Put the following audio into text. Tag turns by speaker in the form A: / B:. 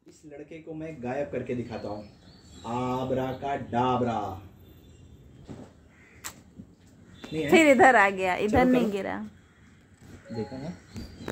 A: इस लड़के को मैं गायब करके दिखाता हूँ। आबरा का डाबरा।
B: फिर इधर आ गया, इधर नहीं गिरा।
A: देखा ना।